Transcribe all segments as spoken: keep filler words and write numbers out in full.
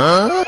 Huh?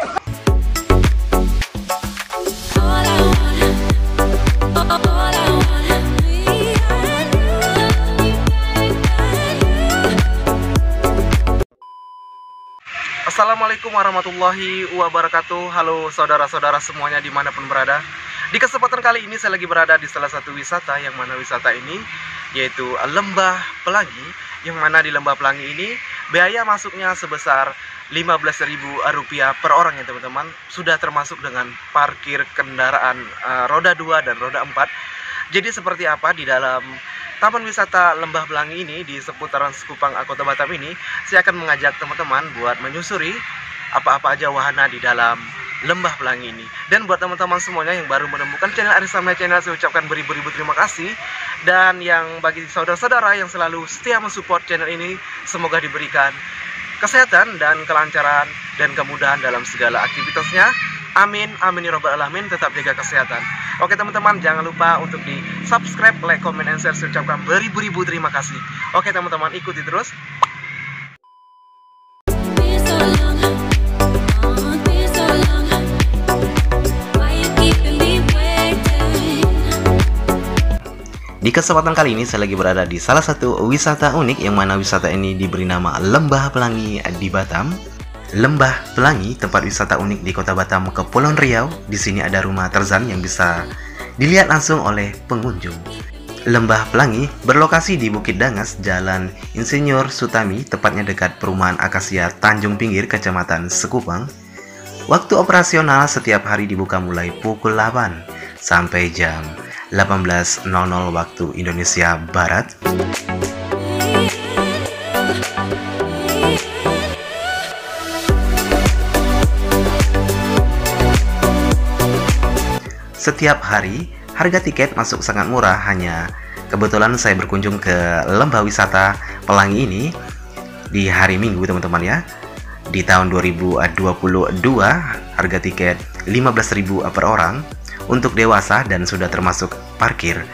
Assalamualaikum warahmatullahi wabarakatuh. Halo saudara-saudara semuanya dimanapun berada. Di kesempatan kali ini saya lagi berada di salah satu wisata, yang mana wisata ini yaitu Lembah Pelangi. Yang mana di Lembah Pelangi ini biaya masuknya sebesar lima belas ribu rupiah per orang ya teman-teman. Sudah termasuk dengan parkir kendaraan uh, roda dua dan roda empat. Jadi seperti apa di dalam Taman Wisata Lembah Pelangi ini di seputaran Sekupang, Kota Batam ini, saya akan mengajak teman-teman buat menyusuri apa-apa aja wahana di dalam Lembah Pelangi ini. Dan buat teman-teman semuanya yang baru menemukan channel Arisama Channel, saya ucapkan beribu-ribu terima kasih. Dan yang bagi saudara-saudara yang selalu setia mensupport channel ini, semoga diberikan kesehatan dan kelancaran dan kemudahan dalam segala aktivitasnya. Amin, amin ya robbal alamin. Tetap jaga kesehatan. Oke teman-teman, jangan lupa untuk di subscribe, like, comment, and share. Saya ucapkan beribu-ribu terima kasih. Oke teman-teman, ikuti terus. Di kesempatan kali ini saya lagi berada di salah satu wisata unik, yang mana wisata ini diberi nama Lembah Pelangi di Batam. Lembah Pelangi, tempat wisata unik di Kota Batam, Kepulauan Riau. Di sini ada rumah Tarzan yang bisa dilihat langsung oleh pengunjung. Lembah Pelangi berlokasi di Bukit Dangas, Jalan Insinyur Sutami, tepatnya dekat Perumahan Akasia Tanjung Pinggir, Kecamatan Sekupang. Waktu operasional setiap hari dibuka mulai pukul delapan sampai jam delapan belas nol nol waktu Indonesia Barat. Setiap hari, harga tiket masuk sangat murah. Hanya kebetulan saya berkunjung ke Lembah Wisata Pelangi ini di hari Minggu teman-teman ya. Di tahun dua ribu dua puluh dua, harga tiket lima belas ribu per orang untuk dewasa dan sudah termasuk parkir.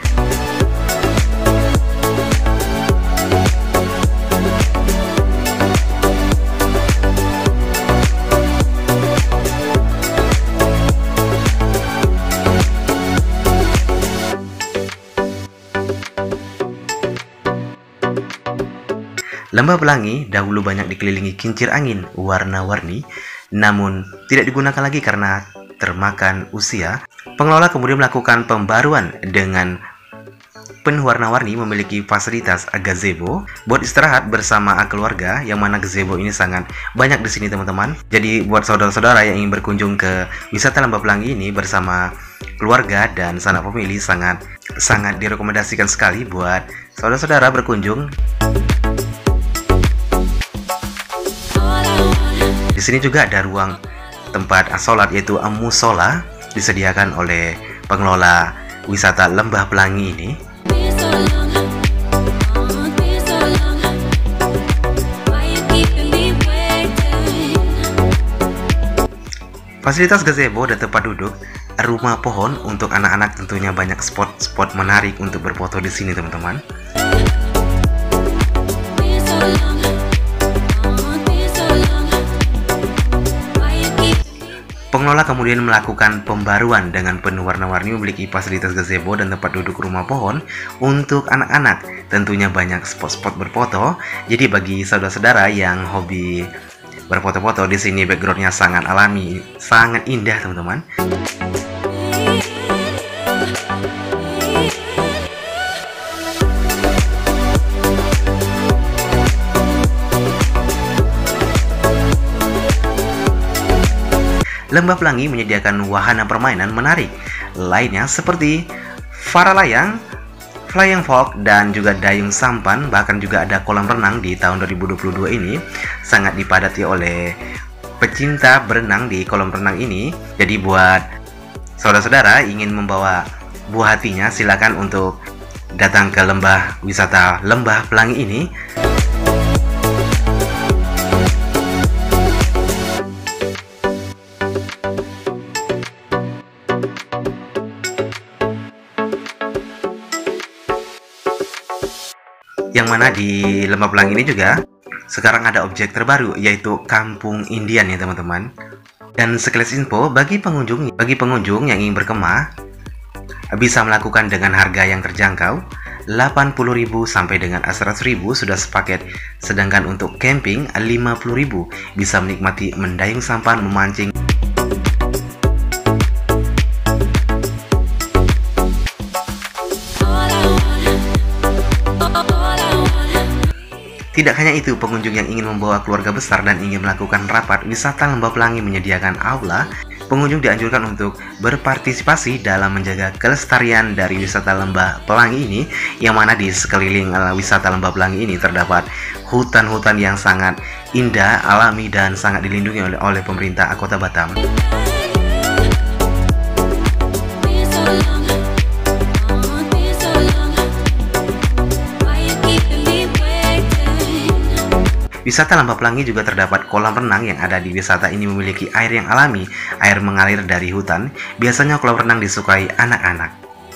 Lembah Pelangi dahulu banyak dikelilingi kincir angin warna-warni, namun tidak digunakan lagi karena termakan usia. Pengelola kemudian melakukan pembaruan dengan penuh warna-warni, memiliki fasilitas gazebo buat istirahat bersama keluarga, yang mana gazebo ini sangat banyak di sini teman-teman. Jadi buat saudara-saudara yang ingin berkunjung ke wisata Lembah Pelangi ini bersama keluarga dan sanak famili, sangat sangat direkomendasikan sekali buat saudara-saudara berkunjung. Di sini juga ada ruang tempat sholat, yaitu musola, disediakan oleh pengelola wisata Lembah Pelangi ini. Fasilitas gazebo dan tempat duduk, rumah pohon untuk anak-anak, tentunya banyak spot-spot menarik untuk berfoto di sini teman-teman. Pengelola kemudian melakukan pembaruan dengan penuh warna-warni, memiliki fasilitas gazebo dan tempat duduk rumah pohon untuk anak-anak. Tentunya banyak spot-spot berfoto. Jadi bagi saudara-saudara yang hobi berfoto-foto, di sini backgroundnya sangat alami, sangat indah teman-teman. Lembah Pelangi menyediakan wahana permainan menarik lainnya seperti para layang, flying fox, dan juga dayung sampan. Bahkan juga ada kolam renang. Di tahun dua ribu dua puluh dua ini sangat dipadati oleh pecinta berenang di kolam renang ini. Jadi buat saudara-saudara ingin membawa buah hatinya, silakan untuk datang ke Lembah Wisata Lembah Pelangi ini. Yang mana di Lembah Pelangi ini juga sekarang ada objek terbaru yaitu Kampung Indian ya teman-teman. Dan sekilas info bagi pengunjung bagi pengunjung yang ingin berkemah bisa melakukan dengan harga yang terjangkau delapan puluh ribu sampai dengan seratus ribu sudah sepaket. Sedangkan untuk camping lima puluh ribu bisa menikmati mendayung sampan, memancing. Tidak hanya itu, pengunjung yang ingin membawa keluarga besar dan ingin melakukan rapat, wisata Lembah Pelangi menyediakan aula. Pengunjung dianjurkan untuk berpartisipasi dalam menjaga kelestarian dari wisata Lembah Pelangi ini, yang mana di sekeliling wisata Lembah Pelangi ini terdapat hutan-hutan yang sangat indah, alami, dan sangat dilindungi oleh, oleh pemerintah Kota Batam. Wisata Lembah Pelangi juga terdapat kolam renang yang ada di wisata ini memiliki air yang alami, air mengalir dari hutan. Biasanya kolam renang disukai anak-anak.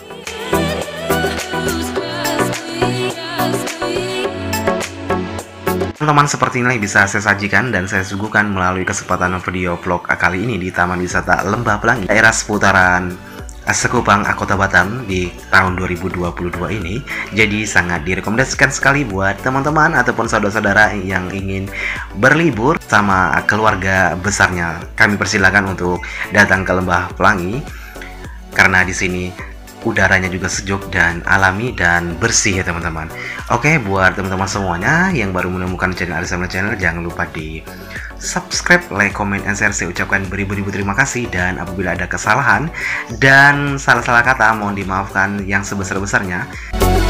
Teman-teman, seperti inilah bisa saya sajikan dan saya suguhkan melalui kesempatan video vlog kali ini di Taman Wisata Lembah Pelangi, daerah seputaran Sekupang, Kota Batam di tahun dua ribu dua puluh dua ini. Jadi sangat direkomendasikan sekali buat teman-teman ataupun saudara-saudara yang ingin berlibur sama keluarga besarnya. Kami persilakan untuk datang ke Lembah Pelangi karena di sini udaranya juga sejuk dan alami dan bersih ya teman-teman. Oke, buat teman-teman semuanya yang baru menemukan channel Arisama Channel, jangan lupa di subscribe, like, comment, and share. Saya ucapkan beribu-ribu terima kasih, dan apabila ada kesalahan dan salah-salah kata mohon dimaafkan yang sebesar-besarnya.